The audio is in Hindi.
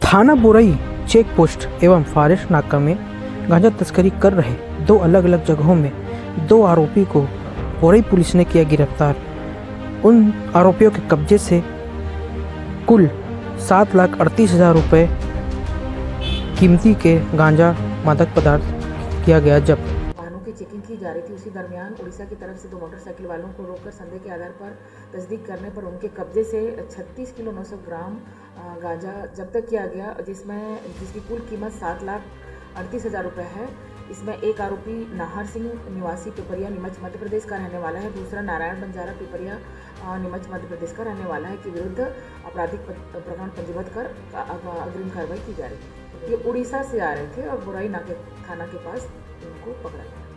थाना बोरई चेक पोस्ट एवं फॉरेस्ट नाका में गांजा तस्करी कर रहे दो अलग अलग जगहों में दो आरोपी को बोरई पुलिस ने किया गिरफ्तार। उन आरोपियों के कब्जे से कुल 7,38,000 रुपये कीमती के गांजा मादक पदार्थ किया गया जब्त। वाहनों की चेकिंग की जा रही थी। उसी दरमियान उड़ीसा की तरफ से दो मोटरसाइकिल वालों को रोककर संदेह के आधार पर तस्दीक करने पर उनके कब्जे से 36 किलो 900 ग्राम गांजा जब्त किया गया, जिसकी कुल कीमत 7,38,000 रुपये है। इसमें एक आरोपी नाहर सिंह निवासी पिपरिया नीमच मध्य प्रदेश का रहने वाला है, दूसरा नारायण बंजारा पिपरिया नीमच मध्य प्रदेश का रहने वाला है के विरुद्ध आपराधिक प्रकरण पंजीबद्ध कर अग्रिम कार्रवाई की जा रही है। ये उड़ीसा से आ रहे थे और बोरई नाके थाना के पास इनको पकड़ा गया।